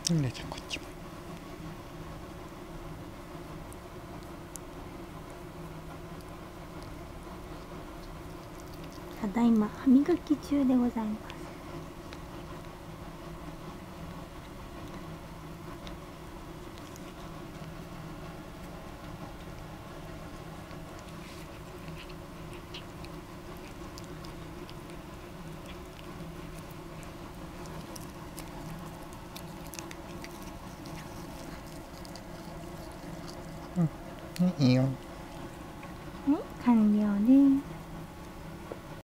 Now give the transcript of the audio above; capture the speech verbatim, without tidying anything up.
ゆめちゃんこっちも。 ただいま歯磨き中でございます。 うん、いいよ。